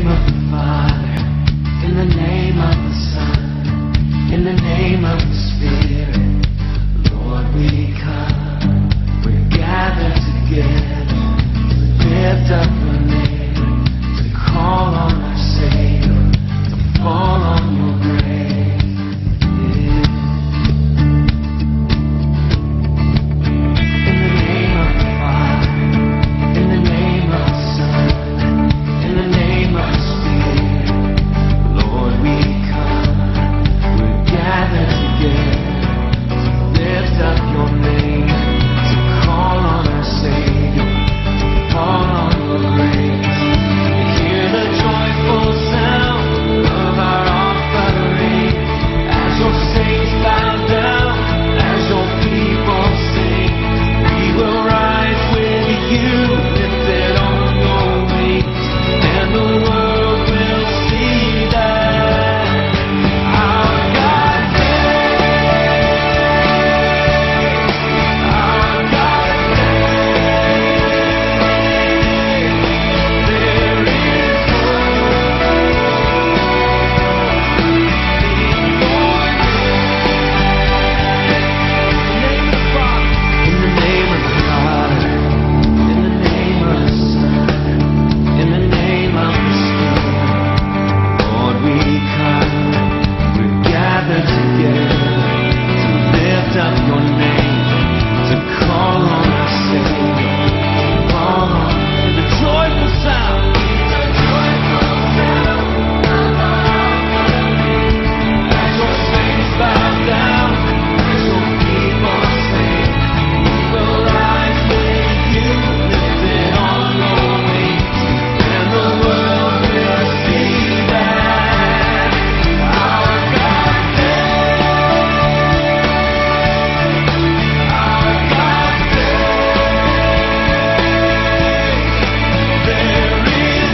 name of the Father, in the name of the Son, in the name of the Spirit, Lord, we come. We're gathered together to lift up your name, to call on our Savior, to fall on your grace. In the name of the Father, in the name of the Son, in the name of the Spirit, Lord, we come. We're gathered together to lift up your name, to call on our Savior, to fall on your grace. Hear the joyful sound of our offering as your saints bow down, as your people sing. We will rise with you, lifted on your wings, and the world will see that our God saves, our God saves. There is in the name of the Father, in the name of the Son, in the name of the Spirit, Lord, we come. We're gathered together to lift up your name, to call on our Savior, to call on the joyful sound. The joyful sound of our offering, as your saints bow down, as your people sing. We will rise with you, lifted on your wings, and the world will see that our God saves, our God saves. There is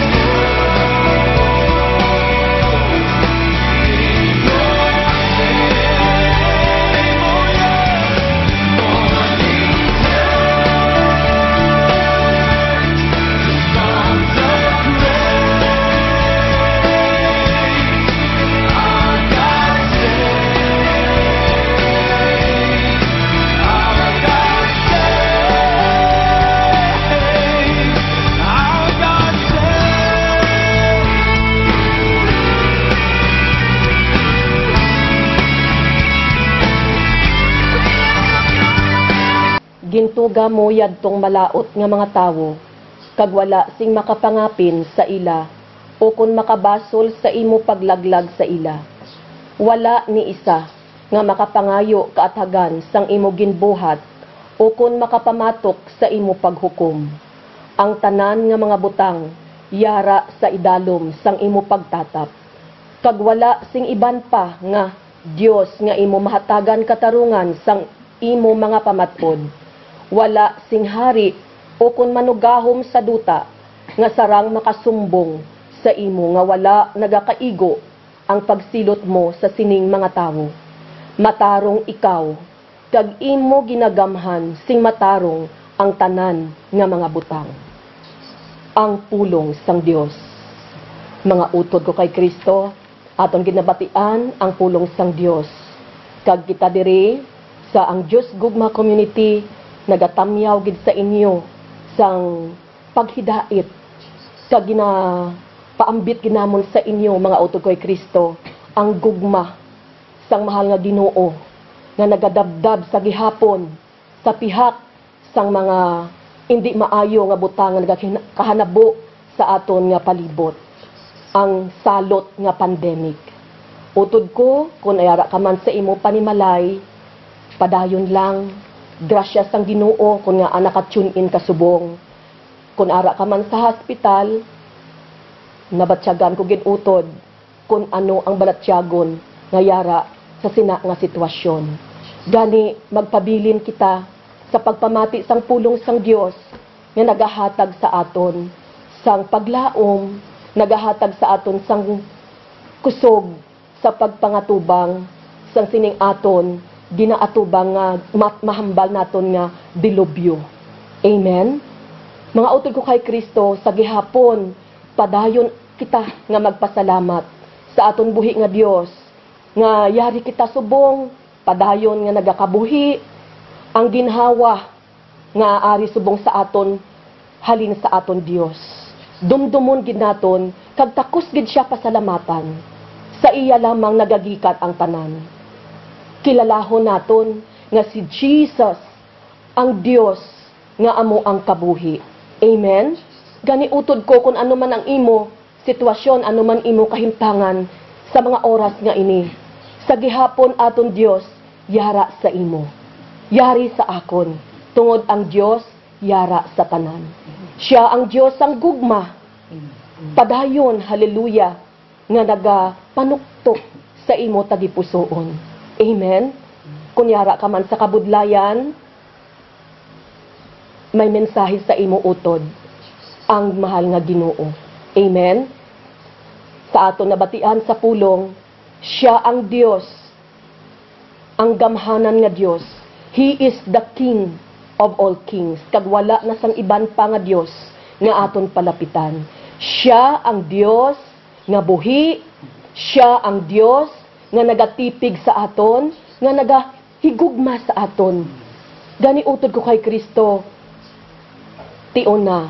Gintuga mo yadtong malaot nga mga tawo, kag wala sing makapangapin sa ila, o kun makabasol sa imo paglaglag sa ila. Wala ni isa nga makapangayo kaathagan sang imo ginbuhat, o kun makapamatok sa imo paghukom. Ang tanan nga mga butang, yara sa idalom sang imo pagtatap. Kag wala sing iban pa nga Dios nga imo mahatagan katarungan sang imo mga pamatpod. Wala sing hari o kun manugahom sa duta nga sarang makasumbong sa imo nga wala nagakaigo ang pagsilot mo sa sining mga tawo. Matarong ikaw, kag imo ginagamhan sing matarong ang tanan nga mga butang. Ang pulong sang Dios. Mga utod ko kay Kristo, aton ginabatian ang pulong sang Dios. Kag kita diri sa ang Dios Gugma community nagatamyaw gid sa inyo sang paghidait kag paambit ginamon sa inyo mga utod koy Kristo ang gugma sang mahal nga Ginoo nga nagadabdab sa gihapon sa pihak sang mga hindi maayo nga butang nga nagakahanabo sa aton nga palibot, ang salot nga pandemic. Utod ko kun ayara ka man sa imo panimalay, padayon lang. Grasya sang Ginoo kung nga naka-tune in ka subong. Kung ara ka man sa hospital, nabatsyagan ko ginutod kung ano ang balatyagon nga yara sa sina nga sitwasyon. Gani magpabilin kita sa pagpamati sang pulong sang Dios nga nagahatag sa aton sang paglaom, nagahatag sa aton sang kusog sa pagpangatubang sang sining aton ginaatubang nga mahambal naton nga dilubyo. Amen? Mga utod ko kay Kristo, sa gihapon, padayon kita nga magpasalamat sa aton buhi nga Dios nga yari kita subong padayon nga nagakabuhi ang ginhawa nga ari subong sa aton halin sa aton Dios. Dumdumon gid naton kag takos gid siya pasalamatan. Sa iya lamang nagagikat ang tanan. Kilalahon naton nga si Jesus ang Dios nga amo ang kabuhi. Amen. Gani utod ko kung ano man ang imo sitwasyon, ano man imo kahimtangan sa mga oras nga ini. Sa gihapon aton Dios yara sa imo. Yari sa akon. Tungod ang Dios yara sa tanan. Siya ang Dios ang gugma. Padayon, haleluya, nga nagapanuktok sa imo tagipusoon. Amen. Kunyara ka man sa kabudlayan, may mensahe sa imo utod ang mahal nga Ginoo. Amen. Sa aton nabatian sa pulong, siya ang Dios, ang gamhanan nga Dios. He is the King of all kings. Kag wala na sang iban pa nga Dios nga aton palapitan. Siya ang Dios nga buhi, siya ang Dios nga nagatipig sa aton, nga nagahigugma sa aton. Gani utod ko kay Kristo, tion na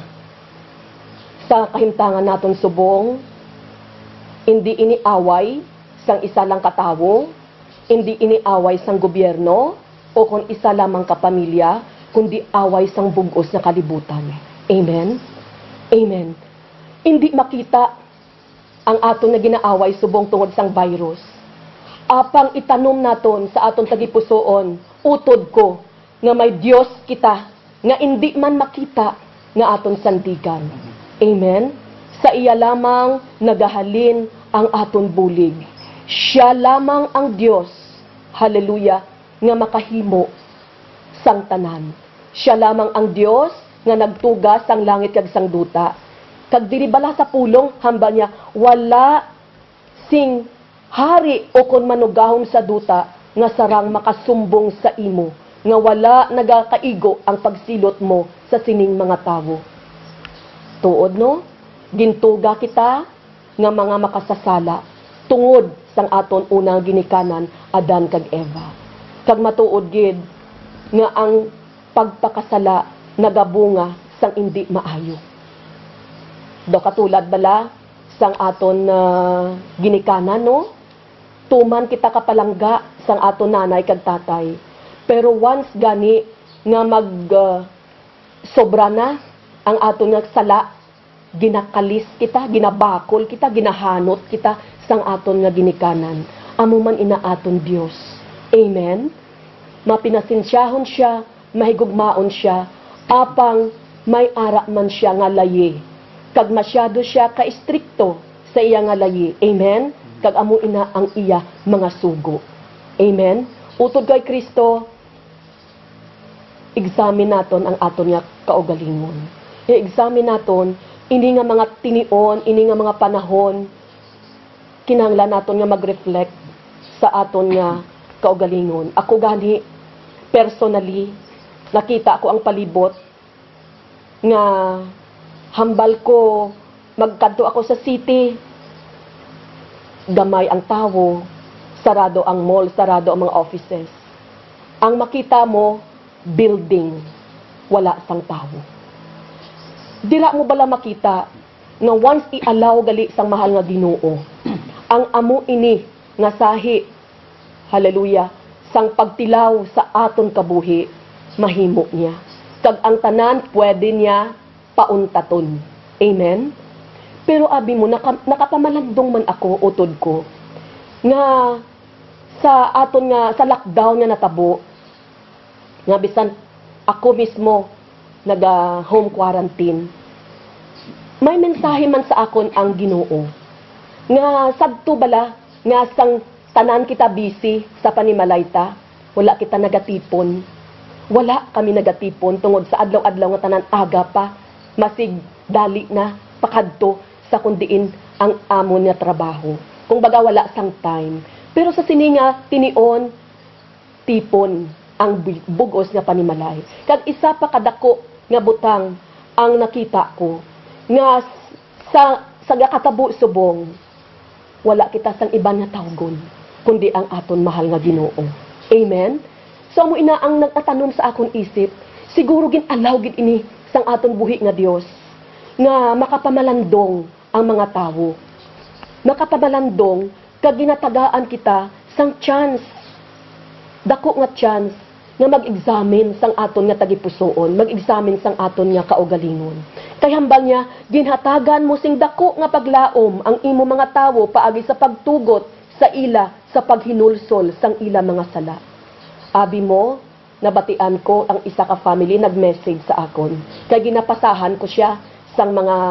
sa kahimtangan naton subong, hindi iniaway sang isa lang katawo, hindi iniaway sang gobyerno, o kung isa lamang kapamilya, kundi away sang bugos na kalibutan. Amen? Amen. Hindi makita ang aton na ginaaway subong tungod sang virus. Apang itanom naton sa aton tagipusoon, utod ko, nga may Dios kita, nga hindi man makita, nga aton sandigan. Amen? Sa iya lamang nagahalin ang aton bulig. Siya lamang ang Dios, haleluya, nga makahimo sang tanan. Siya lamang ang Dios nga nagtugas sang langit kag sang duta. Kag diri bala sa pulong hambal niya wala sing hari o kon manugahom sa duta nga sarang makasumbong sa imo, nga wala nagakaigo ang pagsilot mo sa sining mga tawo. Tuod no, gintuga kita nga mga makasasala tungod sang aton unang ginikanan Adan kag Eva. Kag matuod gid nga ang pagpakasala nagabunga sang hindi maayo. Do katulad bala sang aton ginikanan no, tuman kita kapalangga sang aton nanay kag tatay. Pero once gani nga sobra na ang aton nga sala, ginakalis kita, ginabakol kita, ginahanot kita sang aton nga ginikanan. Amo man ina aton Dios. Amen. Mapinasinsyahon siya, mahigugmaon siya, apang may ara man siya nga layi. Kag masyado siya ka-istrikto sa iya nga layi. Amen. Kag amo ina ang iya mga sugo. Amen. Utod kay Kristo, examine naton ang aton nga kaugalingon. I-examine naton ini nga mga tinion, ini nga mga panahon, kinahanglan naton nga mag-reflect sa aton nga kaugalingon. Ako gani, personally, nakita ko ang palibot nga hambal ko, magkanto ako sa city, gamay ang tawo, sarado ang mall, sarado ang mga offices. Ang makita mo, building, wala sang tawo. Dira mo bala makita nga once i-allow gali sang mahal nga Ginoo ang amo ini nga sahi, haleluya, sang pagtilaw sa aton kabuhi, mahimo niya. Kag ang tanan pwede niya pauntaton. Amen. Pero abi mo nakapamalandong man ako utod ko nga sa aton nga sa lockdown nga natabo, nga bisan ako mismo naga home quarantine, may mensahe man sa akon ang Ginoo nga sadto bala nga sang tanan kita busy sa panimalayta, wala kita nagatipon, wala kami nagatipon tungod sa adlaw-adlaw nga tanan aga pa masig dali na pakadto sa kundiin ang amon nga trabaho, kung baga wala sang time. Pero sa sininga tinion tipon ang bugos nga panimalay. Kag isa pa kadako nga butang ang nakita ko nga sa sa katabo subong, wala kita sang iban nga tawgon, kundi ang aton mahal nga Ginoo. Amen? So, mo ina ang nagtatanom sa akong isip, siguro ginalaw gid ini sang aton buhi nga Dios, nga makapamalandong ang mga tawo. Makapamalandong, kag ginatagaan kita sang chance, dako nga chance, nga mag-examine sang aton nga tagipusoon, mag-examine sang aton nga kaugalingon. Kay hambal niya, ginhatagan mo sing dako nga paglaom ang imo mga tawo paagi sa pagtugot sa ila sa paghinulsol sang ila mga sala. Abi mo, nabatian ko ang isa ka family nag-message sa akon. Kay ginapasahan ko siya sa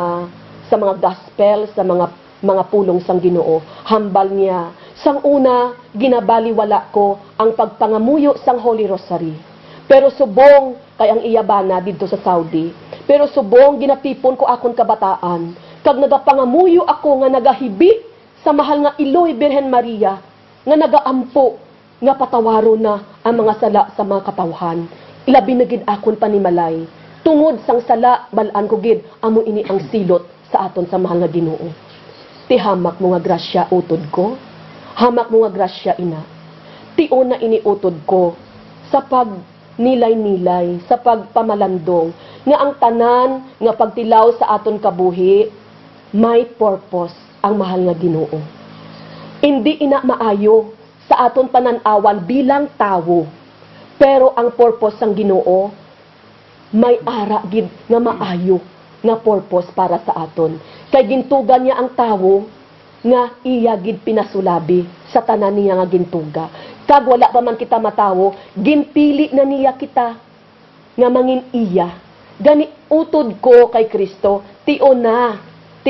mga gospel, sa mga pulong sang Ginoo. Hambal niya, sang una, ginabaliwala ko ang pagpangamuyo sang Holy Rosary. Pero subong, kay ang iyabana dito sa Saudi, pero subong, ginatipon ko akong kabataan. Kag nagapangamuyo ako nga nagahibi sa mahal nga Iloy Birhen Maria, nga nagaampo, nga patawaro na ang mga sala sa mga katawhan. Ilabi na gid akon panimalay. Tungod sang sala, balaan ko gid, amo ini ang silot sa aton sa mahal nga Ginoo. Ti hamak mo nga grasya utod ko, hamak mo nga grasya ina. Ti una ini utod ko sa pag-nilay-nilay, sa pagpamalandong, nga ang tanan nga pagtilaw sa aton kabuhi, may purpose ang mahal nga Ginoo. Hindi ina maayo sa aton pananawan bilang tawo, pero ang purpose sang Ginoo, may ara gid nga maayo nga purpose para sa aton. Kay gintugan niya ang tawo nga iya gid pinasulabi sa tanan niya nga gintuga. Kag wala pa man kita matawo, ginpili na niya kita nga mangin iya. Gani utod ko kay Kristo, tiona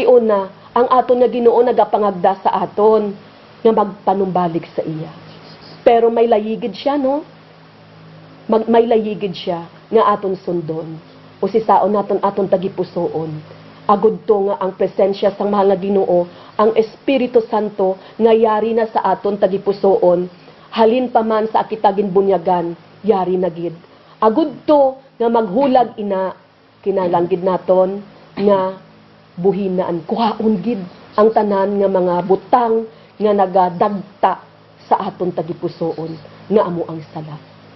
ang aton nga Ginoo nagapangagda sa aton nga magpanumbalik sa iya. Pero may layigid siya, no? May layigid siya nga aton sundon. O sisaon naton aton tagipusoon. Agud to nga ang presensya sang mahal nga Ginoo, ang Espiritu Santo nga yari na sa aton tagipusoon, halin pa man sa akitagin bunyagan, yari na gid. Agud to nga maghulag ina, kinalanggid naton nga buhinaan, kuhaon gid ang tanan nga mga butang nga nagadagta sa aton tagipusoon nga amo ang sala.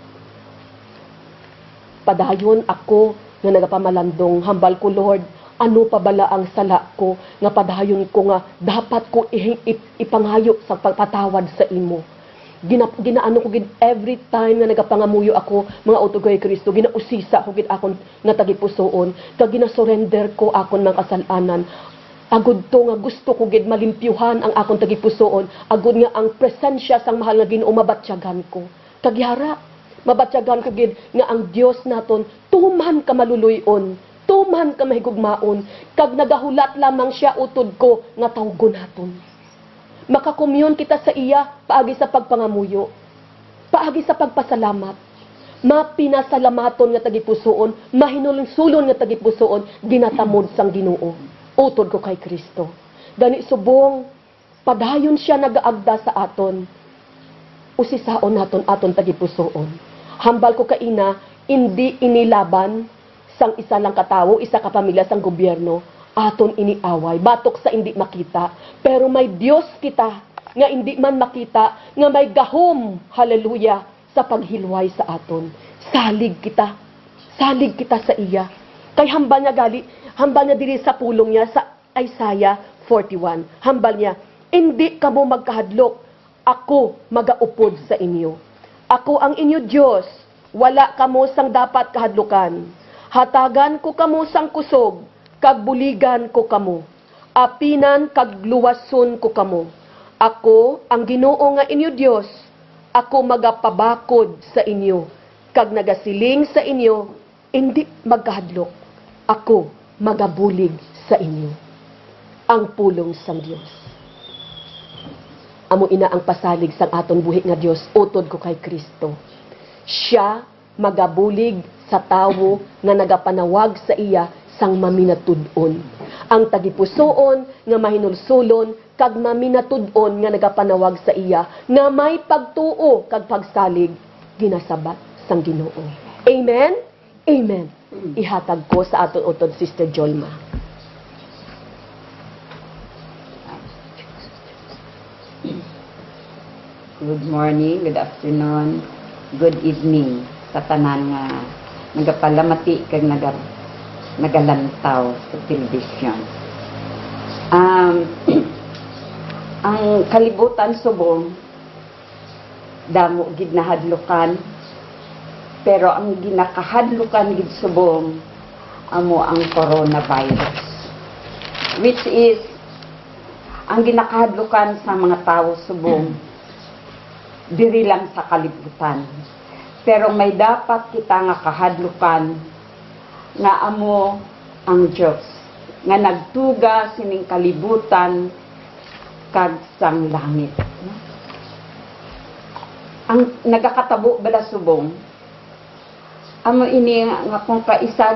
Padayon ako nga nagapamalandong, hambal ko Lord, ano pa bala ang sala ko nga padayon ko nga dapat ko ipanghayo sa pagpatawad sa imo. Ginaano ko gid every time nga nagapangamuyo ako mga utod kay Kristo, ginausisa ko gid akon nga tagipusoon, kag ginasurrender ko akon mga kasalanan. Agud to nga gusto ko gid malimpyuhan ang akong tagipusoon, agud nga ang presensya sang mahal nga Ginoo mabatyagan ko. Kagyara, mabatyagan ko gid nga ang Dios naton tuman ka maluluyon, tuman ka mahigugmaon, kag nagahulat lamang siya utod ko nga tawgon naton. Makakomyon kita sa iya paagi sa pagpangamuyo, paagi sa pagpasalamat. Mapinasalamaton nga tagipusoon, mahinulong-sulon nga tagipusoon, ginatamod sang Ginoo. Utod ko kay Kristo. Gani subong, padayon siya nagaagda sa aton. Usisaon naton aton tagipusoon. Hambal ko kaina, hindi inilaban sang isa lang katawo, isa ka pamilya sang gobyerno, aton iniaway, batok sa hindi makita. Pero may Dios kita, nga hindi man makita, nga may gahom, haleluya, sa paghilway sa aton. Salig kita sa iya. Kay hambal niya diri sa pulong niya sa Isaiah 41. Hambal niya, hindi kamo magkahadlok, ako magaupod sa inyo. Ako ang inyo Dios, wala kamo sang dapat kahadlukan. Hatagan ko kamo sang kusog, kag buligan ko kamo. Apinan kag luwason ko kamo. Ako ang Ginoo nga inyo Dios, ako magapabakod sa inyo, kag nagasiling sa inyo, hindi magkahadlok. Ako magabulig sa inyo. Ang pulong sang Dios. Amo ina ang pasalig sang aton buhi nga Dios, utod ko kay Kristo. Siya magabulig sa tawo nga nagapanawag sa iya sang maminatud-on. Ang tagipusoon nga mahinulsulon kag maminatud-on nga nagapanawag sa iya nga may pagtuo kag pagsalig ginasabat sang Ginoo. Amen. Amen. Ihatag ko sa aton utod Sister Jolma. Good morning, good afternoon, good evening sa tanan nga nagapalamati kag nagalantaw sa television. Ang kalibutan subong damo gid nahadlukan, pero ang ginakahadlukan gid subong amo ang coronavirus, which is ang ginakahadlukan sa mga tao subong diri lang sa kalibutan. Pero may dapat kita nga kahadlukan nga amo ang Dios nga nagtuga sining kalibutan kag sang langit. Ang nagakatabo bala subong amo ini nga kung kaisa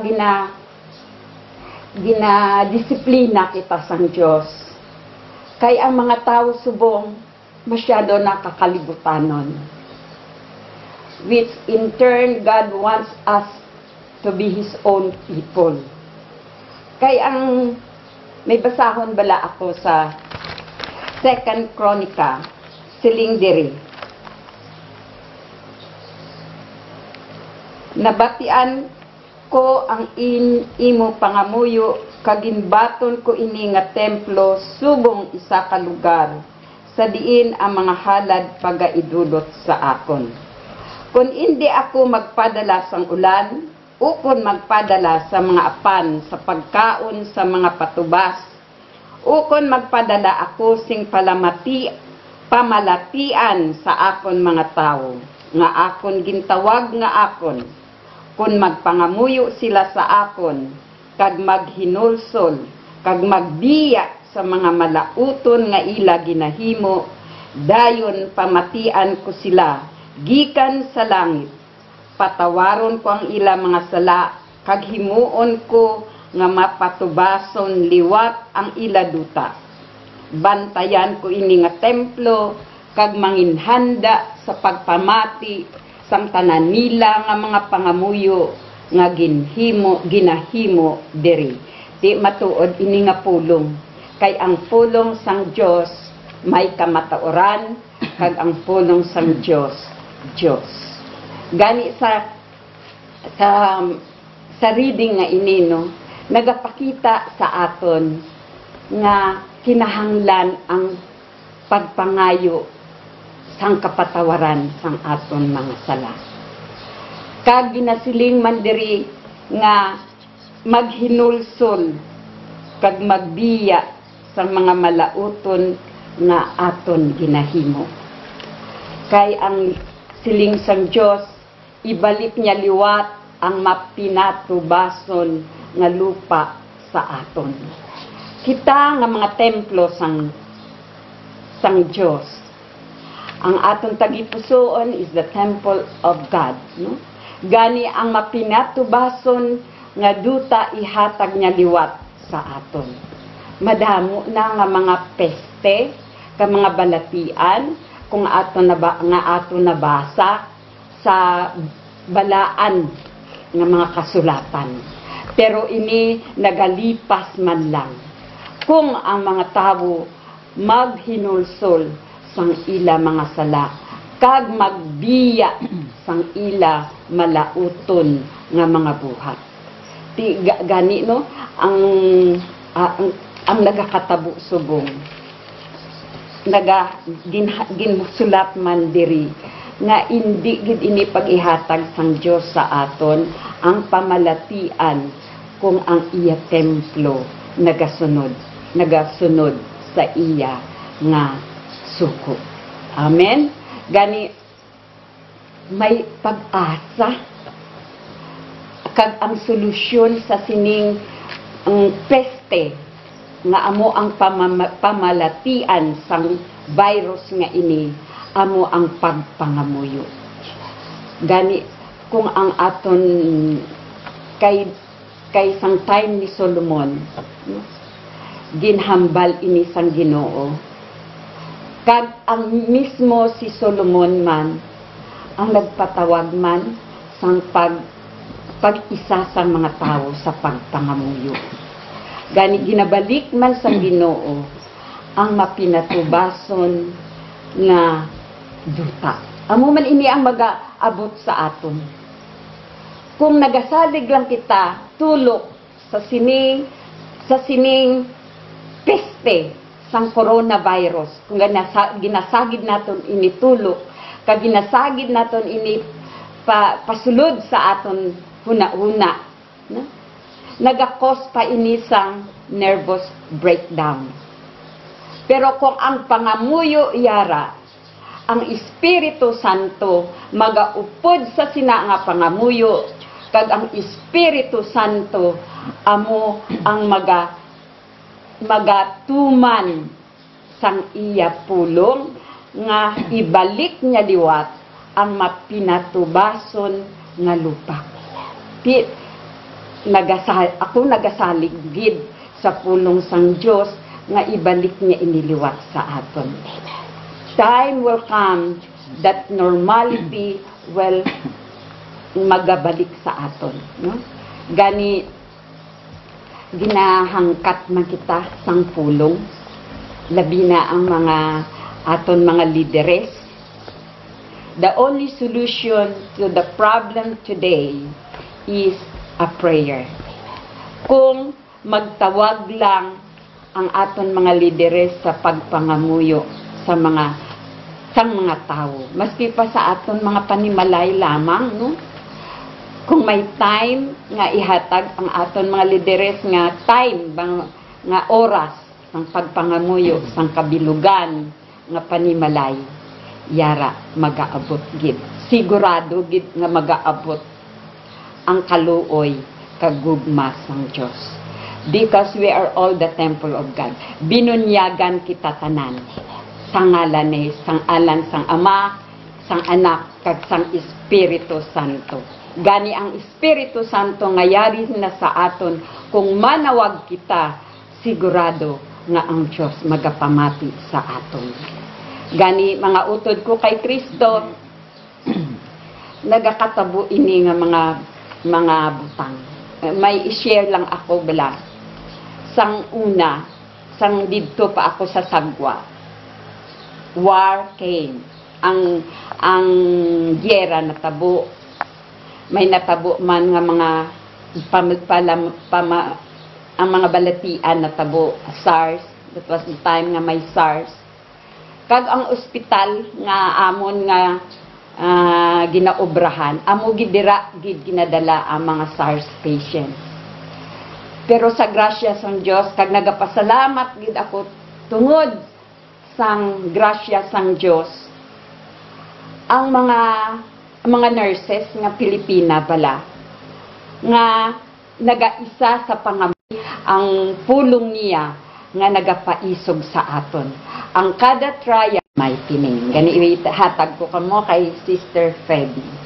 disiplina kita sang Dios, kay ang mga tao subong masyado nakakalibutannon, which in turn God wants us to be His own people. Kay ang may basahon bala ako sa 2 Chronica siling diri, nabatian ko ang imo pangamuyo kaginbaton ko ini nga templo subong isa ka lugar sa diin ang mga halad pagaidulot sa akon. Kung hindi ako magpadala sang ulan, o kung magpadala sa mga apan sa pagkaon sa mga patubas, o kung magpadala ako sing pamalatian sa akon mga tao, nga akon gintawag nga akon, kung magpangamuyo sila sa akon, kag maghinulsol, kag magbiya sa mga malauton nga ila ginahimo, dayon pamatian ko sila gikan sa langit, patawaron ko ang ila mga sala, kag himuon ko nga mapatubason liwat ang ila duta. Bantayan ko ini nga templo, kag manginhanda sa pagpamati sang tanan nila nga mga pangamuyo nga ginahimo diri. Di matuod ini nga pulong, kay ang pulong sang Dios may kamataoran, kag ang pulong sang Dios gani sa reading nga ini, no, nagapakita sa aton nga kinahanglan ang pagpangayo sang kapatawaran sang aton mga sala, kag ginasiling man diri nga maghinulsol kag magbiya sa mga malauton nga aton ginahimo. Kay ang siling sang Dios, ibalik niya liwat ang mapinatubason nga lupa sa aton. Kita nga mga templo sang Dios. Ang aton tagipusoon is the temple of God, no? Gani ang mapinatubason nga duta ihatag niya liwat sa aton. Madamo na nga mga peste, ka mga balatian, kung ato nabasa sa balaan ng mga kasulatan. Pero ini nagalipas man lang. Kung ang mga tao maghinulsol sang ila mga sala, kag magbiya sang ila malauton nga mga buhat. Ti gani, no, ang nagakatabo subong ginsulat man diri nga indi gid ini pag-ihatag sang Dios sa aton ang pamalatian kung ang iya templo nagasunod sa iya nga suko. Amen. Gani may pag-asa kag ang solusyon sa sining peste nga amo ang pamalatian sang virus nga ini, amo ang pagpangamuyo. Gani kung ang aton kay sang time ni Solomon, no, ginhambal ini sang Ginoo, kag ang mismo si Solomon man ang nagpatawag man sang pag-isa sa mga tao sa pagpangamuyo. Gani ginabalik man sa Ginoo ang mapinatubason nga duta. Amo man ini ang mag-aabot sa aton. Kung nagasalig lang kita, tulok sa sining peste sang coronavirus, kung ginasagid naton ini tulok, kag ginasagid naton ini pasulod sa aton huna-huna, no? Nagakos pa ini sang nervous breakdown. Pero kung ang pangamuyo yara, ang Espiritu Santo magaupod sa sina nga pangamuyo, kag ang Espiritu Santo amo ang magatuman sang iya pulong nga ibalik niya liwat ang mapinatubason nga lupa. Ako nagasalig gid sa pulong sang Dios nga ibalik niya iniliwat sa aton. Time will come that normality will magabalik sa aton, no? Gani ginahangkat man kita sang pulong, labi na ang mga aton mga lideres. The only solution to the problem today is a prayer. Kung magtawag lang ang aton mga lideres sa pagpangamuyo sa mga tao, maski pa sa aton mga panimalay lamang, no? Kung may time nga ihatag ang aton mga lideres nga time nga oras ng pagpangamuyo sang kabilugan nga panimalay, yara magaabot gid. Sigurado gid nga magaabot ang kaluoy kag gugma sang Dios. Because we are all the temple of God. Binunyagan kita tanan sang ngalan ni sang alan sang Ama, sang Anak kag sang Espiritu Santo. Gani ang Espiritu Santo nga yari na sa aton, kung manawag kita, sigurado nga ang Dios magapamati sa aton. Gani mga utod ko kay Kristo, nagakatabo ini nga mga butang. May i-share lang ako bala. Sang una, sang didto pa ako sa sagwa, war came. Ang gyera natabo. May natabo man nga mga ang mga balatian natabo, SARS. That was the time nga may SARS. Kag ang ospital nga amon nga ginaobrahan, amo gidira gid ginadala ang mga SARS patients. Pero sa grasya sang Dios, kag nagapasalamat gid ako tungod sang grasya sang Dios, ang mga nurses nga Pilipina bala nga nagaisa sa pangamay, ang pulong niya nga nagapaisog sa aton. Ang kada trial may pining. Gani hatag ko kamo kay Sister Feby.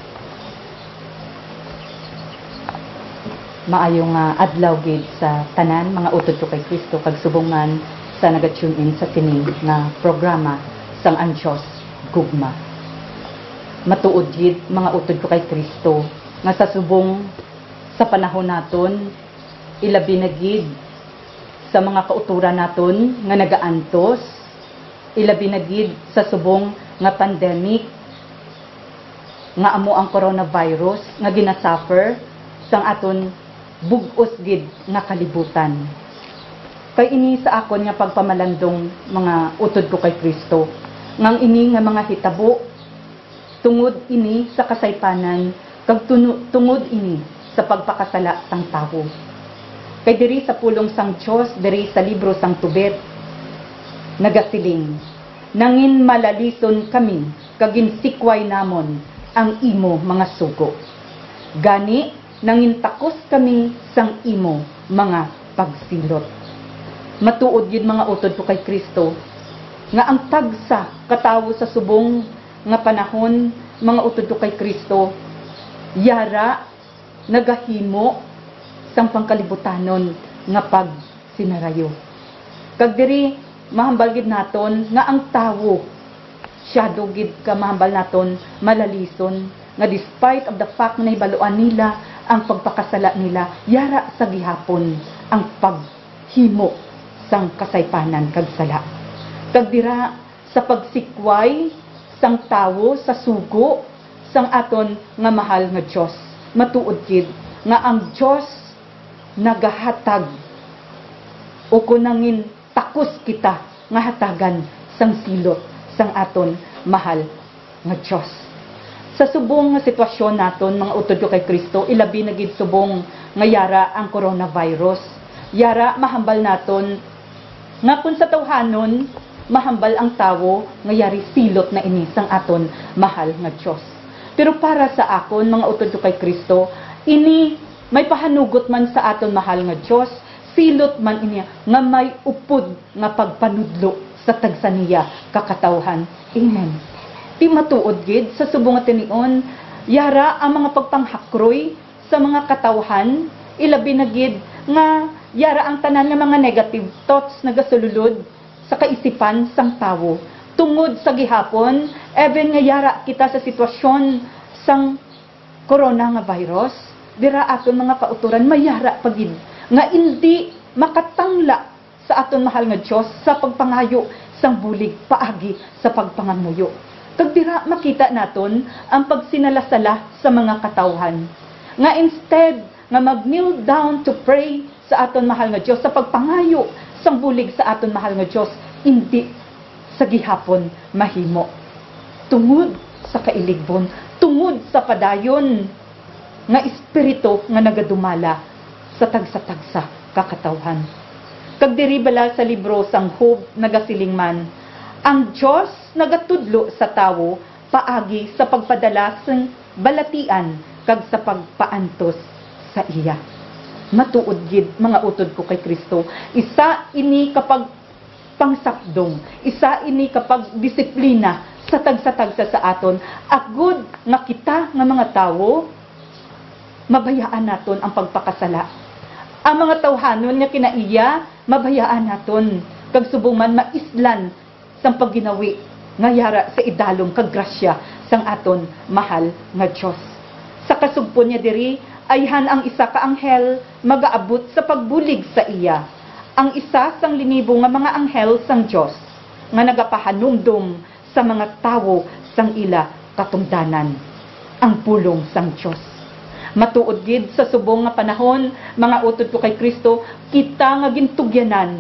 Maayong adlaw gid sa tanan mga utod ko kay Kristo kag subongan sa naga-tune in sa kini nga programa sang Anjos Gugma. Matuod gid mga utod ko kay Kristo nga sa subong sa panahon naton, ilabi na gid sa mga kauturan naton nga nagaantos, ilabi na gid sa subong nga pandemic nga amo ang coronavirus nga ginasuffer sang aton bugos gid nga kalibutan. Kay ini sa akon nga pagpamalandong mga utod ko kay Kristo, ngang ini nga mga hitabo tungod ini sa kasaypanan kag tungod ini sa pagpakasala sang tawo. Kay diri sa pulong sang Dios, diri sa libro sang Tubet, nagasiling, nangin malalison kami kag ginsikway namon ang imo mga sugo. Gani nangin takos kami sang imo mga pagsilot. Matuod yun mga utod ko kay Kristo nga ang tagsa katawo sa subong nga panahon, mga utod ko kay Kristo, yara nagahimo sang pangkalibutanon nga pagsinarayo. Kag diri mahambal gid naton nga ang tawo syado gid ka mahambal naton malalison nga despite of the fact na ibaluan nila ang pagpakasala nila, yara sa gihapon ang paghimo sang kasaypanan kag sala. Kag dira sa pagsikway sang tawo sa sugo sang aton nga mahal nga Dios. Matuod gid nga ang Dios nagahatag o kunangin takos kita nga hatagan sang silot sang aton mahal nga Dios. Sa subong nga sitwasyon naton mga utod ko kay Kristo, ilabi na gid subong nga yara ang coronavirus. Yara mahambal naton nga kun sa tawhanon mahambal ang tawo nga yari silot na ini sang aton mahal nga Dios. Pero para sa akon mga utod ko kay Kristo, ini may pahanugot man sa aton mahal nga Dios, silot man ini nga may upod nga pagpanudlo sa tagsa niya kakatawhan. Amen. Ti matuod gid sa subong nga tinion, yara ang mga pagpanghakroy sa mga katawhan, ilabi na gid nga yara ang tanan nga mga negative thoughts nagasululod sa kaisipan sang tawo. Tungod sa gihapon, even nga yara kita sa sitwasyon sang corona nga virus, dira aton mga kauturan mayara pagid nga hindi makatangla sa aton mahal nga Dios sa pagpangayo sang bulig paagi sa pagpangamuyo. Kag dira makita naton ang pagsinalasala sa mga katawhan. Nga instead nga mag-kneel down to pray sa aton mahal nga Dios sa pagpangayo sang bulig sa aton mahal nga Dios, hindi sa gihapon mahimo. Tungod sa kailigbon, tungod sa padayon nga espiritu nga nagadumala sa tagsa-tagsa kakatawhan. Kag diri bala sa libro sang Job nagasiling man, ang Dios nagatudlo sa tawo paagi sa pagpadala sang balatian kag sa pagpaantos sa iya. Matuod gid mga utod ko kay Kristo, isa ini kapag pangsapdong, isa ini kapag disiplina sa tagsa-tagsa sa aton, agud nga kita nga mga tawo mabayaan naton ang pagpakasala. Ang mga tawhanon nga kinaiya mabayaan naton kag subong man maislan sang pagginawi nga yara sa idalom kag grasya sang aton mahal nga Dios. Sa kasugpon niya diri ayhan ang isa ka anghel magaabot sa pagbulig sa iya. Ang isa sang linibo nga mga anghel sang Dios nga nagapahanumdum sa mga tawo sang ila katungdanan. Ang pulong sang Dios. Matuod gid sa subong nga panahon, mga utod ko kay Kristo, kita nga gintugyanan.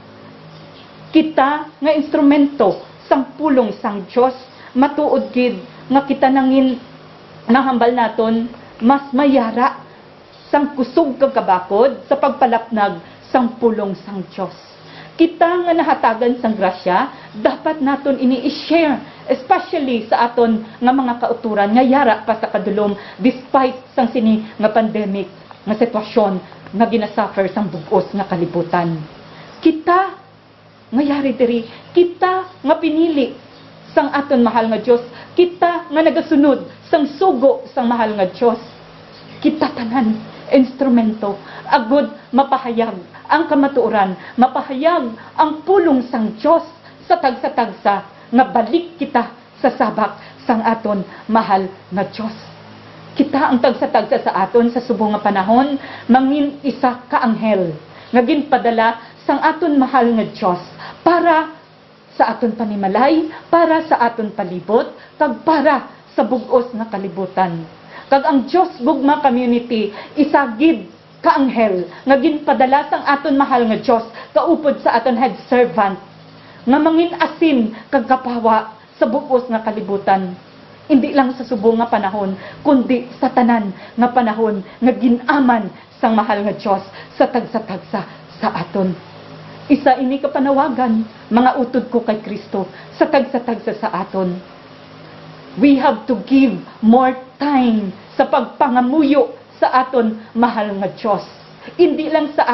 Kita nga instrumento sang pulong sang Dios. Matuod gid nga kita nangin nahambal naton mas mayara sang kusog kag kabakod sa pagpalapnag sang pulong sang Dios. Kita nga nahatagan sang grasya, dapat naton ini i-share, especially sa aton nga mga kauturan nga yara pa sa kadulom despite sang sini nga pandemic nga sitwasyon nga ginasuffer sang bug-os nga kalibutan. Kita nga yari diri, kita nga pinili sang aton mahal nga Dios, kita nga nagasunod sang sugo sang mahal nga Dios. Kita tanan instrumento agud mapahayag ang kamatuoran, mapahayag ang pulong sang Dios sa tagsa-tagsa nga balik kita sa sabak sang aton mahal nga Dios. Kita ang tagsa-tagsa sa aton sa subong nga panahon mangin isa ka anghel nga ginpadala sang aton mahal nga Dios para sa aton panimalay, para sa aton palibot, kag para sa bug-os nga kalibutan. Kag ang Dios Gugma community isagid ka anghel nga ginpadala sang aton mahal nga Dios kaupod sa aton head servant nga mangin asin kag kapawa sa bug-os nga kalibutan. Hindi lang sa subong nga panahon, kundi sa tanan nga panahon nga ginaman sang mahal nga Dios sa tagsa-tagsa sa aton. Isa ini kapanawagan, mga utod ko kay Kristo, sa tagsa-tagsa sa aton. We have to give more time sa pagpangamuyo sa aton mahal nga Dios. Hindi lang sa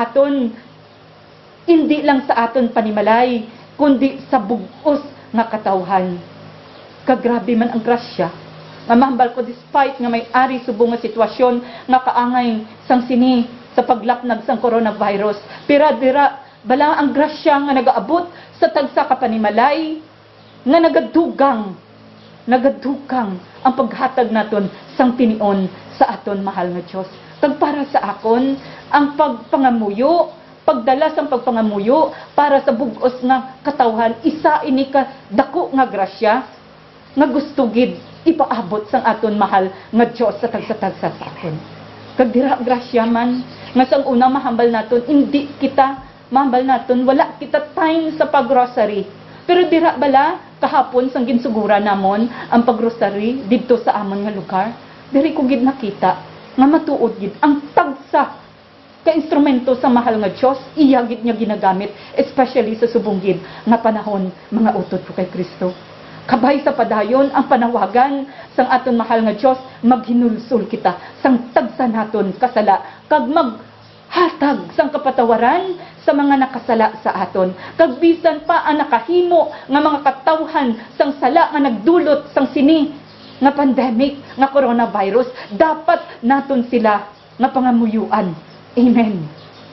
aton panimalay, kundi sa bug-os nga katawhan. Kagrabe man ang grasya nga mahambal ko despite nga may ari subong nga sitwasyon nga kaangay sang sini sa paglapnag sang coronavirus. Pero dira bala ang grasya nga nagaabot sa tagsa ka panimalay nga nagadugang ang paghatag naton sang tinion sa aton mahal nga Dios. Tag para sa akon ang pagpangamuyo, pagdala sang pagpangamuyo para sa bug-os nga katawhan, isa ini ka dako nga grasya nga gusto gid ipaabot sang aton mahal nga Dios sa tagsa-tagsa sa aton. Kag dira grasya man nga sang una mahambal naton, hindi kita mahambal naton, wala kita time sa pag-grocery. Pero dira bala kahapon sang ginsugura namon ang pag-grocery didto sa amon nga lugar, diri ko gid nakita nga matuod gid ang tagsa ka instrumento sa mahal nga Dios, iya gid niya ginagamit, especially sa subong gid nga panahon mga utod ko kay Kristo. Kabay sa padayon ang panawagan sang aton mahal nga Dios, maghinulsol kita sang tagsa naton kasala kag maghatag sang kapatawaran sa mga nakasala sa aton. Kag bisan pa ang nakahimo nga mga katawhan sang sala nga nagdulot sang sini nga pandemic nga coronavirus, dapat naton sila nga pangamuyuan. Amen.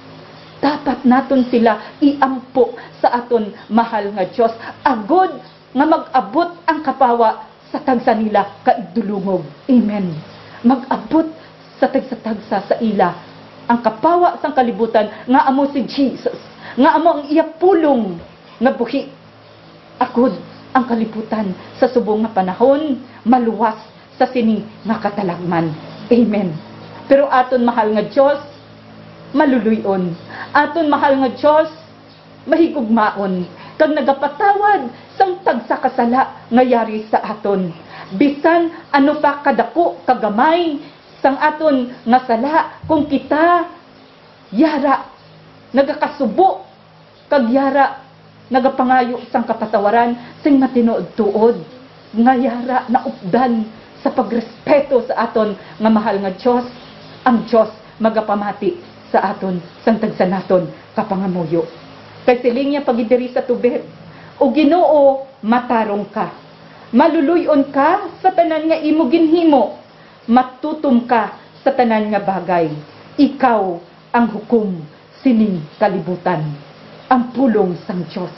Dapat naton sila iampo sa aton mahal nga Dios, agod nga mag-abot ang kapawa sa tagsa nila kaidulungog. Amen. Mag-abot sa tagsa-tagsa sa ila ang kapawa sang kalibutan nga amo si Jesus, nga amo ang iya pulong nga buhi, agod ang kalibutan sa subong nga panahon maluwas sa sini nga katalagman. Amen. Pero aton mahal nga Dios maluluyon. Aton mahal nga Dios mahigugmaon kag nagapatawad sang tagsa kasala nga yari sa aton. Bisan ano pa kadako kagamay sang aton nga sala, kung kita yara nagakasubo kag yara nagapangayo sang kapatawaran sing matinuod-tuod nga yara na updan sa pagrespeto sa aton nga mahal nga Dios, ang Dios magapamati sa aton sang tagsa naton kapangamuyo. Kay siling niya pagidiri sa tubig, o Ginoo matarong ka, maluluyon ka sa tanan nga imo ginhimo, matutom ka sa tanan nga bagay, ikaw ang hukom sining kalibutan, ang pulong sang Dios.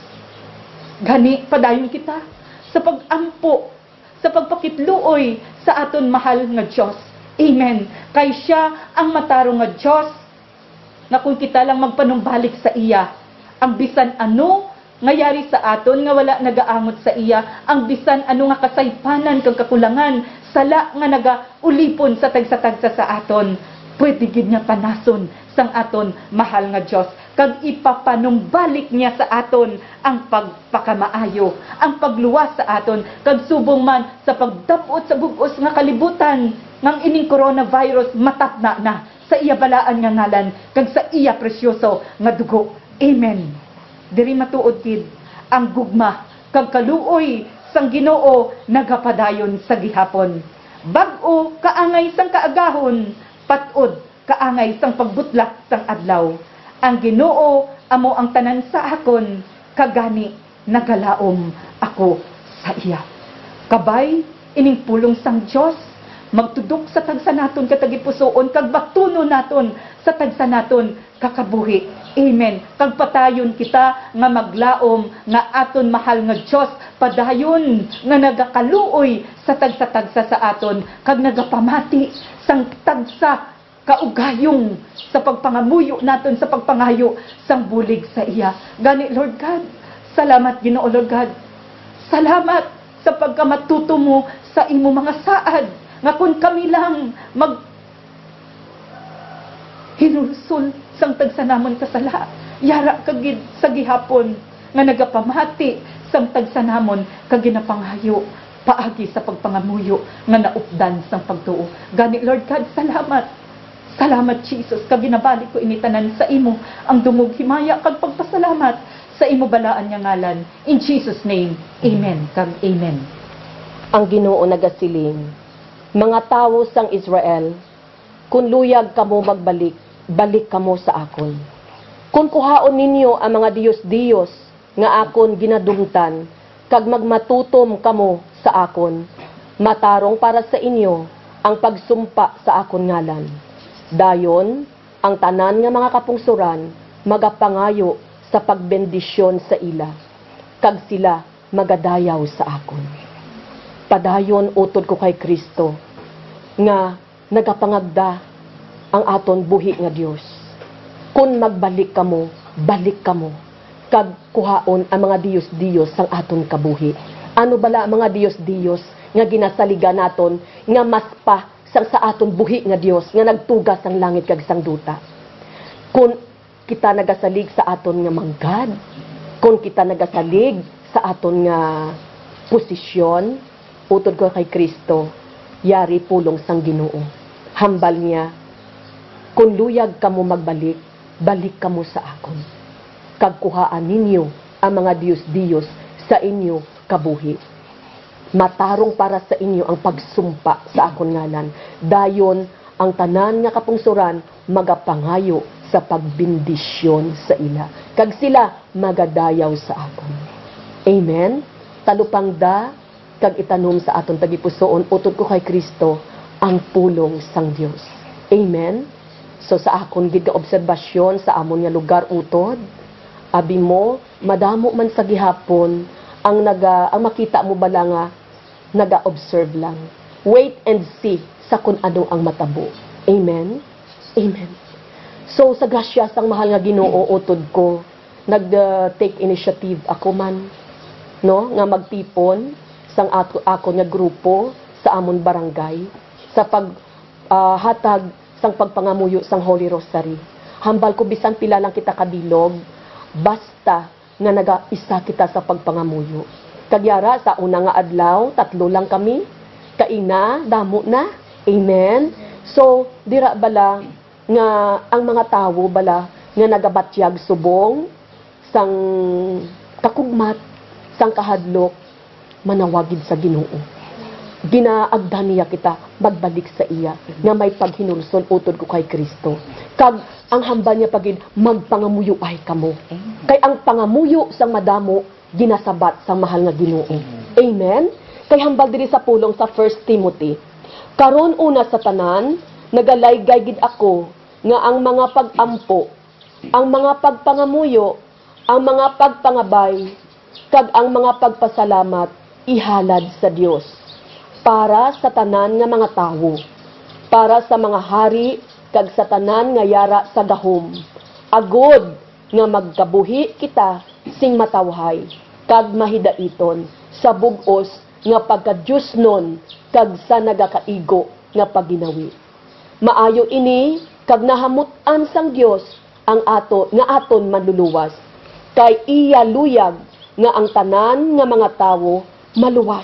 Gani padayon kita sa pagampo, sa pagpakitluoy sa aton mahal nga Dios. Amen. Kay siya ang matarong nga Dios, nga kung kita lang magpanumbalik sa iya, ang bisan ano nga yari sa aton nga wala nagaangot sa iya, ang bisan ano nga kasaypanan kag kakulangan, sala nga nagaulipon sa tagsa-tagsa sa aton, pwede gid niya panason sang aton mahal nga Dios, kag ipapanumbalik niya sa aton ang pagpakamaayo, ang pagluwas sa aton, kag subong man sa pagdapot sa bug-os nga kalibutan ngang ining coronavirus matapna na sa iya balaan nga ngalan kag sa iya presyoso nga dugo. Amen. Diri matuod gid ang gugma kag kaluoy sang Ginoo nagapadayon sa gihapon. Bag-o kaangay sang kaagahon, patod kaangay sang pagbutlak sang adlaw. Ang Ginoo amo ang tanan sa akon, kagani nagalaom ako sa iya. Kabay ining pulong sang Dios magtudok sa tagsa naton katagipusoon kag batuno naton sa tagsa naton kakabuhi. Amen. Kag patayon kita nga maglaom nga aton mahal nga Dios padayon nga nagakaluoy sa tagsa-tagsa sa aton kag nagapamati sang tagsa kaugayong sa pagpangamuyo naton sa pagpangayo sang bulig sa iya. Gani Lord God, salamat Ginoo Lord God. Salamat sa pagkamatuto mo sa imo mga saad nga kung kami lang hinulsol sang tagsa namon kasala, yara kagid sa gihapon nga nagapamati sang tagsa namon kag ginapanghayo paagi sa pagpangamuyo nga naupdan sang pagtuo. Gani Lord God, salamat. Salamat Jesus, kag ginabalik ko initanan sa imo ang dungog himaya kag pagpasalamat sa imo balaan nga ngalan. In Jesus name, amen kag amen. Ang Ginoo nagasiling, mga tawo sang Israel, kun luyag kamo magbalik, balik kamo sa akon. Kung kuhaon ninyo ang mga Dios-Dios nga akon ginadumtan, kag magmatutom kamo sa akon, matarong para sa inyo ang pagsumpa sa akon ngalan. Dayon, ang tanan nga mga kapungsuran, magapangayo sa pagbendisyon sa ila, kag sila magadayaw sa akon. Padayon utod ko kay Kristo, nga nagapangagda ang aton buhi nga Dios. Kung magbalik kamo, balik kamo, kag kuhaon ang mga Dios-Dios sang aton kabuhi. Ano bala mga Dios nga ginasaliga naton nga mas pa sang sa aton buhi nga Dios nga nagtugas ang langit kag sang duta. Kung kita nagasalig sa aton nga manggad, kung kita nagasalig sa aton nga posisyon, utod ko kay Kristo, yari pulong sang Ginoo. Hambal niya, kung luyag kamo magbalik, balik kamo sa akon. Kagkuhaan ninyo ang mga Diyos sa inyo kabuhi. Matarong para sa inyo ang pagsumpa sa akon ngalan. Dayon ang tanan nga kapungsuran magapangayo sa pagbindisyon sa ila. Kag sila magadayaw sa akon. Amen. Talupang da kag itanom sa aton tagipusoon utod ko kay Kristo ang pulong sang Dios. Amen. So sa akon gid ka obserbasyon sa amon nga lugar utod, abi mo madamo man sa gihapon ang makita mo bala nga naga-observe lang. Wait and see sa kun ano ang matabo. Amen. Amen. So sa grasya sang mahal nga Ginoo utod ko nag-take initiative ako man no nga magtipon sang ako nga grupo sa amon barangay sa hatag sang pagpangamuyo sang Holy Rosary. Hambal ko bisan pila lang kita kabilog basta nga naga-isa kita sa pagpangamuyo. Kagyara sa una nga adlaw, 3 lang kami. Kaina, damo na. Amen. So, dira bala nga ang mga tawo bala nga nagabatyag subong sang kakugmat, sang kahadlok, manawagid sa Ginoo. Ginaagdan niya kita magbalik sa iya nga may paghinulson utod ko kay Kristo. Kag ang hambal niya pagid magpangamuyo ay kamo. Kay ang pangamuyo sang madamo ginasabat sang mahal nga Ginoo. Amen. Kay hambal diri sa pulong sa 1 Timothy. Karon una sa tanan nagalaygay gid ako nga ang mga pagampo, ang mga pagpangamuyo, ang mga pagpangabay kag ang mga pagpasalamat ihalad sa Dios para sa tanan nga mga tawo, para sa mga hari kag sa tanan nga yara sa gahom, agod nga magkabuhi kita sing matawhay kag mahidaiton sa bug-os nga pagka-Diyosnon kag sa nagakaigo nga pagginawi. Maayo ini kag nahamutan sang Dios ang aton maluluwas kay iya luyag nga ang tanan nga mga tawo maluwas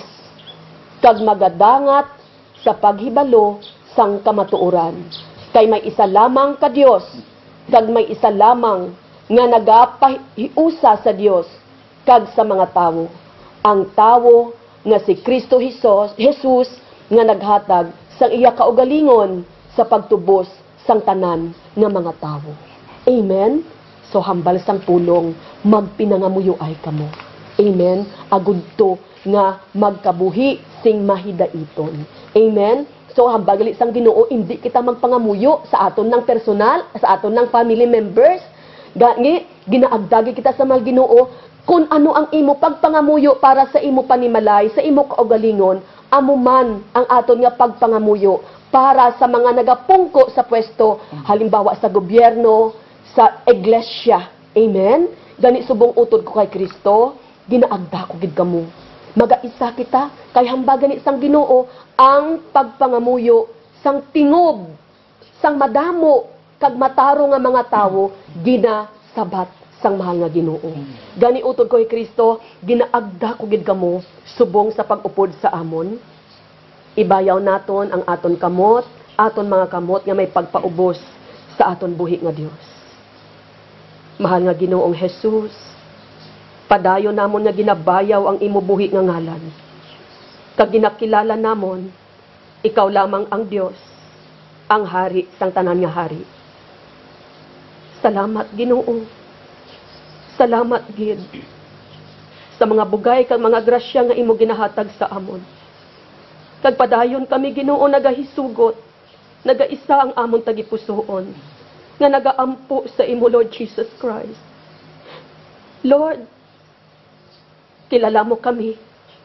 kag magadangat sa paghibalo sang kamatuoran. Kay may isa lamang ka Dios, kag may isa lamang nga nagapahiusa sa Dios kag sa mga tawo. Ang tawo nga si Kristo Jesus nga naghatag sang iya kaugalingon sa pagtubos sang tanan nga mga tawo. Amen. So hambal sang pulong magpinangamuyo ay kamo. Amen. Agudto nga magkabuhi sing mahidaiton. Amen. So hambal gali sang Ginoo hindi kita magpangamuyo sa aton ng personal, sa aton ng family members. Gani ginaagdagi kita sa mga Ginoo kung ano ang imo pagpangamuyo para sa imo panimalay, sa imo kaugalingon, amo man ang aton nga pagpangamuyo para sa mga nagapungko sa pwesto, halimbawa sa gobyerno, sa iglesia. Amen. Gani subong utod ko kay Kristo, ginaagda ko gid kamo. Magaisa kita kay hambagan ni sang Ginoo ang pagpangamuyo sang tingob, sang madamo kag mataro nga mga tawo ginasabat sang mahal nga Ginoo. Gani utod ko kay Kristo, ginaagda ko gid kamo subong sa pag-upod sa amon. Ibayaw naton ang aton kamot, aton mga kamot nga may pagpaubos sa aton buhi nga Dios. Mahal nga Ginoong Jesus, padayon namon nga ginabayaw ang imo buhi nga ngalan. Kag ginakilala namon, ikaw lamang ang Dios, ang hari sang tanan nga hari. Salamat Ginoo. Salamat gid sa mga bugay kag mga grasya nga imo ginahatag sa amon. Kag padayon kami Ginoo nagahisugot, nagaisa ang amon tagipusoon, nga nagaampo sa imo Lord Jesus Christ. Lord, kilala mo kami.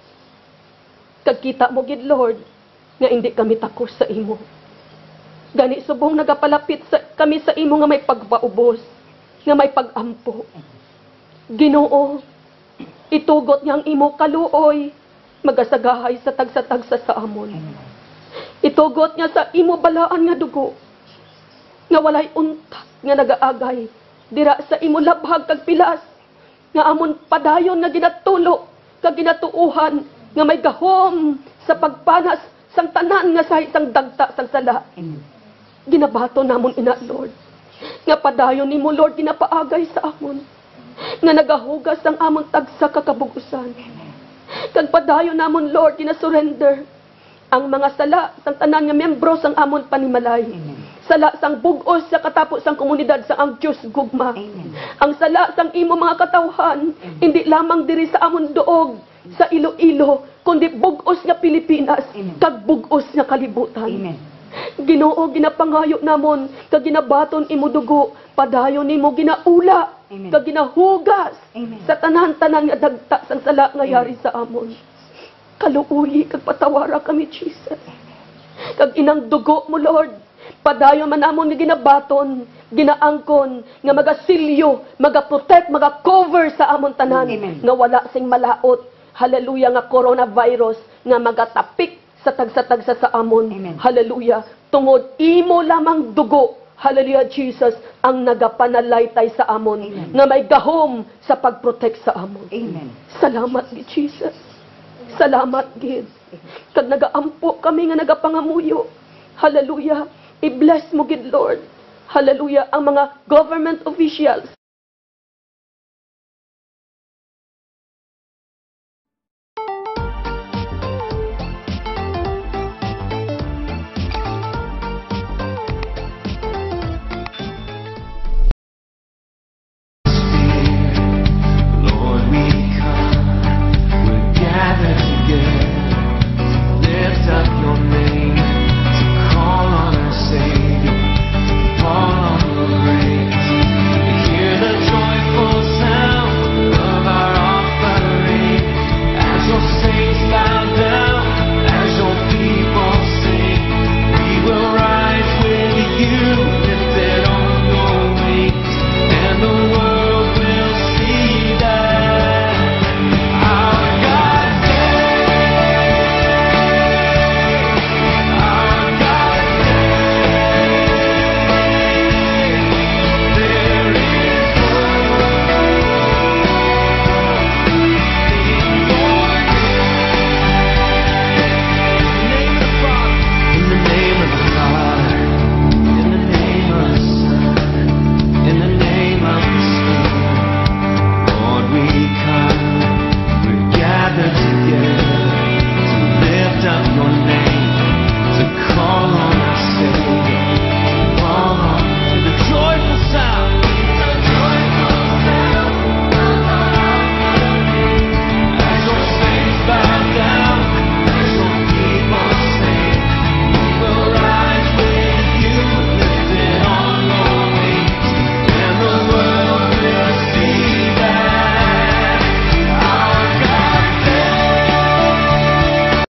Kag kita mo gid Lord, nga hindi kami takos sa imo. Gani subong nagapalapit kami sa imo nga may pagpaubos, nga may pagampo. Ginoo, itugot niyang imo kaluoy, magasagahay sa tagsa-tagsa sa amon. Itugot nga sa imo balaan nga dugo, nga walay untak nga nagaagay, dira sa imo labhag kag pilas, nga amon padayon nga ginatulo, kag ginatuuhan, nga may gahom sa pagpanas, sang tanan nga sa isang dagta sang sala. Ginabato namon ina, Lord. Nga padayon nimo, Lord, ginapaagay sa amon, nga nagahugas ang amon tagsa kakabugusan. Kag padayon namon, Lord, ginasurrender ang mga sala sang tanan nga membro sang amon panimalay. Sala sang bugos sa katapos sang komunidad sa ang Dios Gugma. Ang sala sang imo mga katawhan, hindi lamang diri sa amon duog sa Iloilo, kundi bugos nga Pilipinas, kag bugos nga kalibutan. Ginoo, ginapangayo namon, kag ginabaton imo dugo, padayon nimo ginaula, kag ginahugas sa tanan-tanan nga dagta sang sala nga yari sa amon. Kaluuli, kag patawara kami, Jesus. Kag inang dugo mo, Lord, padayon man namon nga ginabaton, ginaangkon, nga magasilyo, magaprotect, magacover sa amon tanan, nga wala sing malaot. Hallelujah, nga coronavirus, nga magatapik sa tagsa-tagsa sa amon. Hallelujah, tungod imo lamang dugo, hallelujah, Jesus, ang nagapanalaytay sa amon, nga may gahom sa pagprotect sa amon. Salamat, Jesus. Salamat, Gid. Kag nagaampo kami nga nagapangamuyo. Hallelujah. I-bless mo, Gid, Lord. Hallelujah. Ang mga government officials